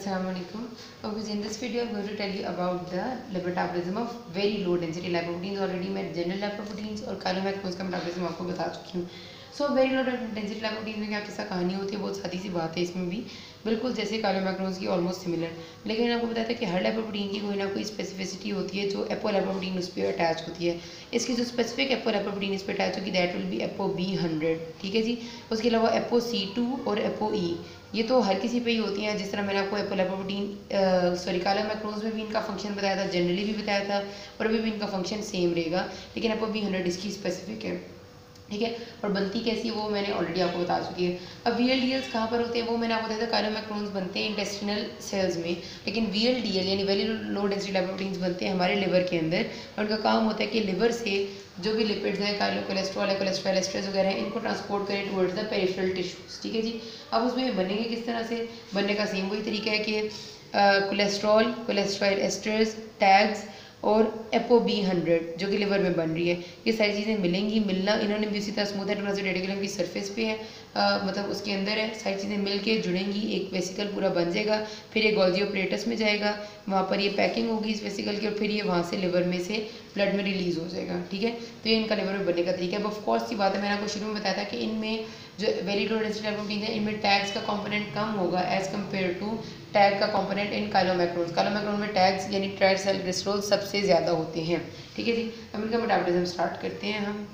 Assalamualaikum. Okay, in this video I'm going to tell you about the metabolism of very low density lipoproteins. Already मैं general lipoproteins और chylomicrons का metabolism आपको बता चुकी हूँ. So very low density lipoproteins में क्या किस्सा कहानी होती है, बहुत सादी सी बात है इसमें भी, बिल्कुल जैसे chylomicrons की ऑलमोस्ट सिमिलर. लेकिन आपको बताया था कि हर lipoprotein की कोई ना कोई स्पेसिफिसिटी होती है जो एपोलाइपोप्रोटीन उस पर अटैच होती है. इसकी जो स्पेसिफिक एपोलाइपोप्रोटीन इस पर अटैच होगी दैट विल बी ApoB100. ठीक है जी. उसके अलावा ApoC2 और ApoE ये तो हर किसी पे ही होती हैं. जिस तरह मैंने आपको एपोलाइपोप्रोटीन chylomicrons में भी इनका फंक्शन बताया था, जनरली भी बताया था, और अभी भी इनका फंक्शन सेम रहेगा, लेकिन ApoB100 इसकी स्पेसिफिक है. ठीक है. और बनती कैसी है वो मैंने ऑलरेडी आपको बता चुकी है. अब VLDLs कहाँ पर होते हैं वो मैंने आपको बताया था. chylomicrons बनते हैं इंटेस्टिनल सेल्स में, लेकिन VLDL यानी वेरी लो डेंसिटी लाइपोप्रोटीन्स बनते हैं हमारे लिवर के अंदर. और उनका काम होता है कि लिवर से जो भी लिपिड्स हैं, कोलेस्ट्रॉल है, कोलेस्ट्रॉल एस्ट्रेस वगैरह हैं, इनको ट्रांसपोर्ट करें टुवर्ड्स द पेरिफेरल टिश्यूज. ठीक है जी. अब उसमें बनेंगे किस तरह से, बनने का सेम वही तरीका है कि कोलेस्ट्रॉल, कोलेस्ट्रॉल एस्ट्रेस, टैग्स और ApoB100 जो कि लिवर में बन रही है, ये सारी चीज़ें मिलेंगी. मिलना इन्होंने भी उसी तरह स्मूथ एंडोप्लाज्मिक रेटिकुलम की सरफेस पे है, मतलब उसके अंदर है. सारी चीज़ें मिल के जुड़ेंगी, एक वेसिकल पूरा बन जाएगा. फिर ये गोल्गी ऑपरेटस में जाएगा, वहाँ पर ये पैकिंग होगी इस वेसिकल की, और फिर ये वहाँ से लिवर में से ब्लड में रिलीज़ हो जाएगा. ठीक है. तो ये इनका लिवर में बनने का तरीका है. अब ऑफकोर्स की बात है, मैंने आपको शुरू में बताया था कि इनमें जो वेरी लो डेंसिटी लाइपोप्रोटीन है इनमें टैग्स का कंपोनेंट कम होगा एज कम्पेयर टू टैग का कंपोनेंट इन chylomicrons. chylomicrons में टैग्स यानी ट्राइसल्ग्लिसरॉल सबसे ज़्यादा होते हैं. ठीक है जी. अब इनका मेटाबॉलिज्म स्टार्ट करते हैं हम.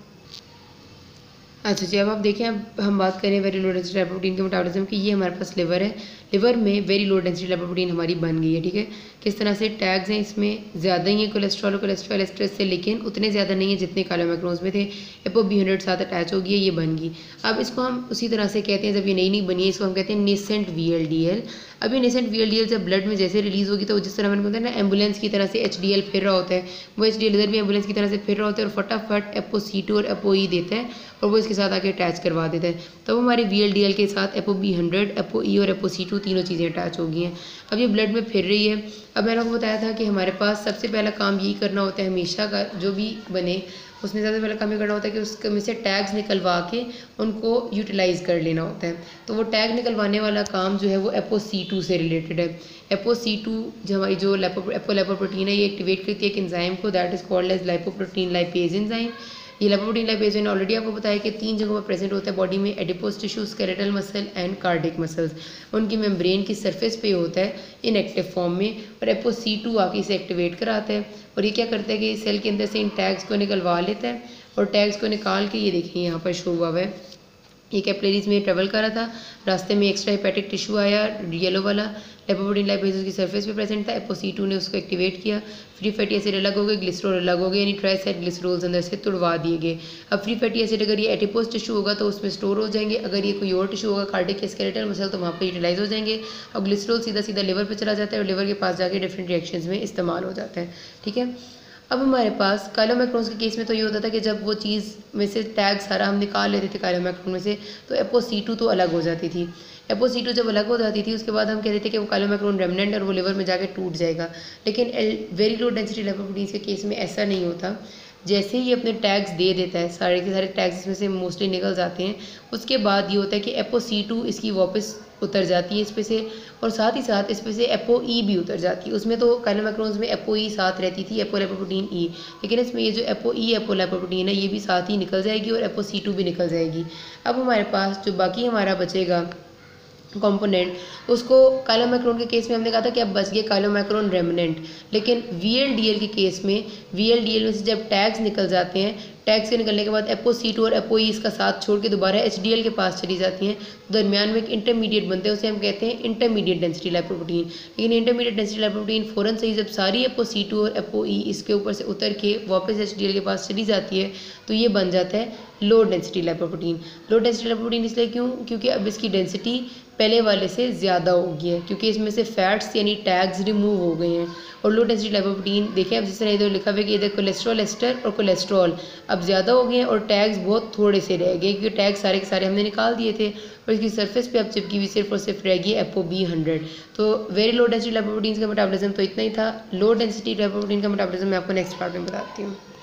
अच्छा जी. अब आप देखें, अब हम बात करें वेरी लो डेंसिटी लाइपोप्रोटीन के मेटाबॉलिज्म की. ये हमारे पास लिवर है, लिवर में वेरी लो डेंसिटी लाइपोप्रोटीन हमारी बन गई है. ठीक है. किस तरह से टैग्स हैं इसमें ज़्यादा ही है कोलेस्ट्रॉल और कोलेस्ट्रॉल एस्ट्रेस से, लेकिन उतने ज़्यादा नहीं है जितने chylomicrons में थे. ApoB100 साथ अटैच हो गई है, ये बन गई. अब इसको हम उसी तरह से कहते हैं, जब ये नई बनी है इसको हम कहते हैं नेसेंट VLDL. अब ये नेसेंट VLDL जब ब्लड में जैसे रिलीज़ होगी तो जिस तरह मैंने बताया ना एम्बुलेंस की तरह से HDL फिर रहा होता है, वो HDL इधर भी एम्बुलेंस की तरह से फिर रहा होता है और फटाफट ApoC2 और ApoE देता है और वो इसके साथ आके अटैच करवा देता है. तो वो हमारे VLDL के साथ ApoB100, ApoE और ApoC2 तीनों चीज़ें अटैच हो गई हैं. अब ये ब्लड में फिर रही है. अब मैंने आपको बताया था कि हमारे पास सबसे पहला काम यही करना होता है हमेशा का, जो भी बने उसमें सबसे पहला काम ये करना होता है कि उसके में से टैग्स निकलवा के उनको यूटिलाइज़ कर लेना होता है. तो वो टैग निकलवाने वाला काम जो है वो ApoC2 से रिलेटेड है. ApoC2 जो हमारी जो एपोलाइपोप्रोटीन है ये एक्टिवेट करती है एक एंजाइम को, that is called as lipoprotein lipase enzyme. ये लाइपोप्रोटीन लाइपेज एंजाइम ऑलरेडी आपको बताया कि 3 जगहों पर प्रेजेंट होता है बॉडी में, adipose tissue, skeletal muscle and cardiac muscles. उनकी मेम्ब्रेन की सरफेस पे होता है इनएक्टिव फॉर्म में, और ApoC2 आके इसे एक्टिवेट कराता है. और ये क्या करता है कि सेल के अंदर से इन टैग्स को निकलवा लेता है, और टैग्स को निकाल के ये देखिए यहाँ पर शो हुआ हुआ है, ये कैपिलरीज में ट्रेवल कर रहा था, रास्ते में एक्स्ट्रा हेपेटिक टिश्यू आया येलो वाला, लाइपोप्रोटीन लाइपेज की सरफेस पे प्रेजेंट था. ApoC2 ने उसको एक्टिवेट किया, फ्री फैटी एसिड अलग हो गए, ग्लिसरॉल अलग हो गए, यानी ट्राइसाइक्लिसरॉल्स अंदर से तुड़वा दिए गए. अब फ्री फैटी एसिड अगर ये एडिपोज टिश्यू होगा तो उसमें स्टोर हो जाएंगे, अगर ये कोई और टिश्यू होगा कार्डिक स्केलेटल मसल तो वहाँ पर यूटिलाइज हो जाएंगे. और ग्लिसरॉल सीधा सीधा लिवर पर चला जाता है और लिवर के पास जाके डिफरेंट रिएक्शंस में इस्तेमाल हो जाता है. ठीक है. अब हमारे पास chylomicrons के केस में तो ये होता था कि जब वो चीज़ में से टैग सारा हम निकाल लेते थे chylomicron में से, तो ApoC2 तो अलग हो जाती थी. ApoC2 जब अलग हो जाती थी उसके बाद हम कहते थे कि वो chylomicron रेमनेंट और वो लिवर में जाके टूट जाएगा. लेकिन वेरी लो डेंसिटी लाइपोप्रोटीन्स के केस में ऐसा नहीं होता. जैसे ही अपने टैग्स दे देता है, सारे के सारे टैग्स इसमें से मोस्टली निकल जाते हैं, उसके बाद ये होता है कि ApoC2 इसकी वापस उतर जाती है इस पे से, और साथ ही साथ इस पे से ApoE भी उतर जाती है. उसमें तो chylomicrons में ApoE साथ रहती थी, एपोलाइपोप्रोटीन E, लेकिन इसमें ये जो ApoE एपोलाइपोप्रोटीन है ये भी साथ ही निकल जाएगी और ApoC2 भी निकल जाएगी. अब हमारे पास जो बाकी हमारा बचेगा कंपोनेंट, उसको chylomicron के केस में हमने कहा था कि अब बच गए chylomicron रेमनेंट. लेकिन VLDL के केस में VLDL में से जब टैग्स निकल जाते हैं, टैग्स के निकलने के बाद ApoC2 और ApoE इसका साथ छोड़ के दोबारा HDL के पास चली जाती हैं, तो दरमियान में एक इंटरमीडिएट बनते हैं, उसे हम कहते हैं इंटरमीडिएट डेंसिटी लाइपोप्रोटीन. लेकिन इंटरमीडिएट डेंसिटी लाइपोप्रोटीन फ़ौरन से ही जब सारी ApoC2 और ApoE इसके ऊपर से उतर के वापस HDL के पास चली जाती है तो ये बन जाता है low density lipoprotein. Low density lipoprotein इसलिए क्यों, क्योंकि अब इसकी डेंसिटी पहले वाले से ज़्यादा हो गई है, क्योंकि इसमें से फैट्स यानी टैग्स रिमूव हो गए हैं. और लो डेंसिटी लाइपोप्रोटीन देखें अब जिस तरह इधर लिखा हुआ है कि इधर कोलेस्ट्रॉल एस्टर और कोलेस्ट्रॉल अब ज़्यादा हो गए हैं और टैग्स बहुत थोड़े से रह गए, क्योंकि टैग सारे के सारे हमने निकाल दिए थे और इसकी सरफेस पे अब चिपकी हुई सिर्फ और सिर्फ रह गई ApoB100. तो वेरी लो डेंसिटी लाइपोप्रोटीन्स का मेटाबॉलिज्म तो इतना ही था. लो डेंसिटी लाइपोप्रोटीन का मेटाबॉलिज्म मैं आपको नेक्स्ट पार्ट में बताती हूँ.